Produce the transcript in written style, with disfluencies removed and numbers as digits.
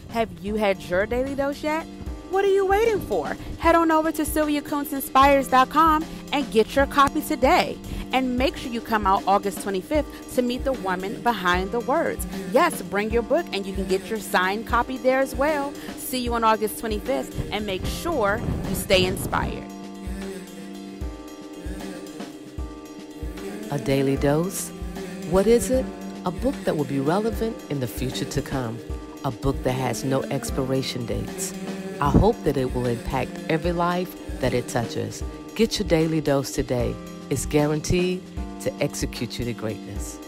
Have you had your daily dose yet? What are you waiting for? Head on over to SylviaKoonceInspires.com and get your copy today. And make sure you come out August 25th to meet the woman behind the words. Yes, bring your book and you can get your signed copy there as well. See you on August 25th and make sure you stay inspired. A daily dose? What is it? A book that will be relevant in the future to come. A book that has no expiration dates. I hope that it will impact every life that it touches. Get your daily dose today. It's guaranteed to execute you to greatness.